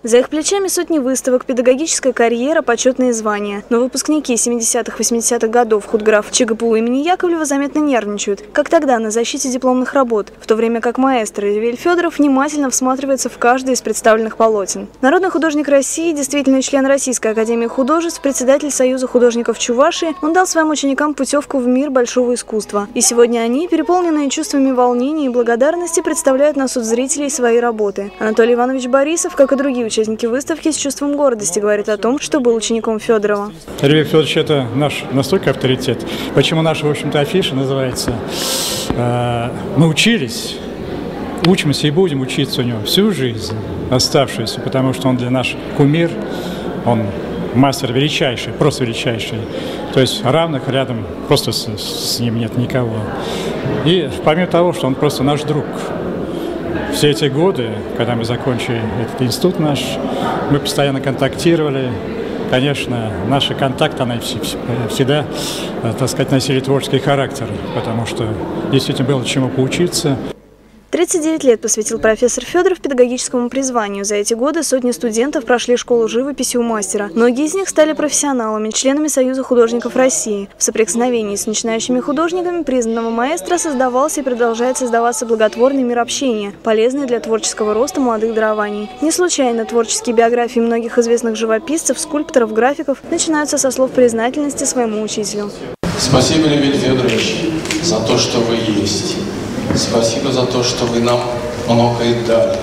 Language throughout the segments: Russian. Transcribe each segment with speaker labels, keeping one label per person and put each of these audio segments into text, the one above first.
Speaker 1: За их плечами сотни выставок, педагогическая карьера, почетные звания. Но выпускники 70-80-х годов худграф ЧГПУ имени Яковлева заметно нервничают, как тогда на защите дипломных работ, в то время как маэстро Ревель Федоров внимательно всматривается в каждый из представленных полотен. Народный художник России, действительный член Российской академии художеств, председатель Союза художников Чувашии, он дал своим ученикам путевку в мир большого искусства. И сегодня они, переполненные чувствами волнения и благодарности, представляют на суд зрителей свои работы. Анатолий Иванович Борисов, как и другие участники выставки, с чувством гордости говорит о том, что был учеником Федорова.
Speaker 2: Ревель Федорович – это наш настолько авторитет. Почему наша, в общем-то, афиша называется «Мы учились, учимся и будем учиться у него всю жизнь оставшуюся», потому что он для нас кумир, он мастер величайший, просто величайший. То есть равных рядом просто с ним нет никого. И помимо того, что он просто наш друг. Все эти годы, когда мы закончили этот институт наш, мы постоянно контактировали. Конечно, наши контакты, они всегда, так сказать, носили творческий характер, потому что действительно было чему поучиться.
Speaker 1: 39 лет посвятил профессор Федоров педагогическому призванию. За эти годы сотни студентов прошли школу живописи у мастера. Многие из них стали профессионалами, членами Союза художников России. В соприкосновении с начинающими художниками признанного маэстро создавался и продолжает создаваться благотворный мир общения, полезный для творческого роста молодых дарований. Не случайно творческие биографии многих известных живописцев, скульпторов, графиков начинаются со слов признательности своему учителю.
Speaker 3: Спасибо, Ревель Федорович, за то, что вы есть. Спасибо за то, что вы нам многое дали.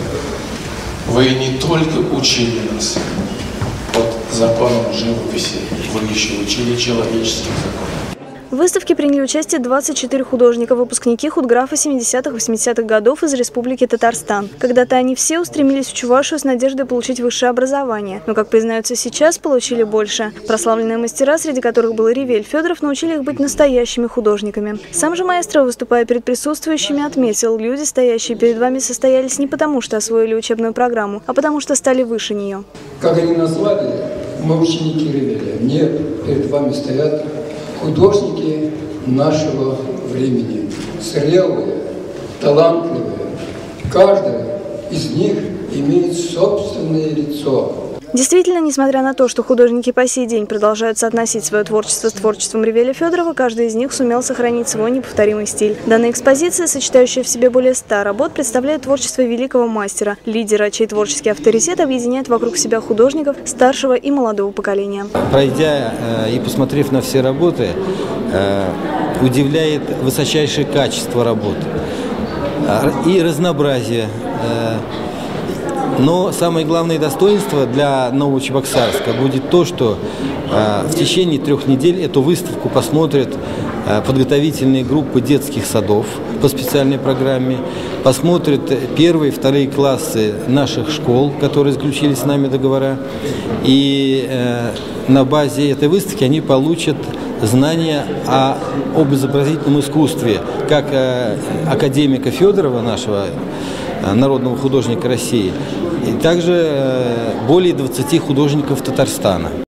Speaker 3: Вы не только учили нас под законом живописи, вы еще учили человеческим законам.
Speaker 1: В выставке приняли участие 24 художника, выпускники худграфа 70-80-х годов из Республики Татарстан. Когда-то они все устремились в Чувашию с надеждой получить высшее образование. Но, как признаются сейчас, получили больше. Прославленные мастера, среди которых был Ревель Федоров, научили их быть настоящими художниками. Сам же маэстро, выступая перед присутствующими, отметил, люди, стоящие перед вами, состоялись не потому, что освоили учебную программу, а потому, что стали выше нее.
Speaker 4: Как они назвали, мы ученики Ревеля. Мне перед вами стоят художники нашего времени, зрелые, талантливые. Каждый из них имеет собственное лицо.
Speaker 1: Действительно, несмотря на то, что художники по сей день продолжают соотносить свое творчество с творчеством Ревеля Федорова, каждый из них сумел сохранить свой неповторимый стиль. Данная экспозиция, сочетающая в себе более 100 работ, представляет творчество великого мастера, лидера, чей творческий авторитет объединяет вокруг себя художников старшего и молодого поколения.
Speaker 5: Пройдя и посмотрев на все работы, удивляет высочайшее качество работ и разнообразие. Но самое главное достоинство для Новочебоксарска будет то, что в течение 3 недель эту выставку посмотрят подготовительные группы детских садов по специальной программе, посмотрят 1 и 2 классы наших школ, которые заключили с нами договора. И на базе этой выставки они получат знания об изобразительном искусстве, как академика Федорова, нашего народного художника России, и также более 20 художников Татарстана.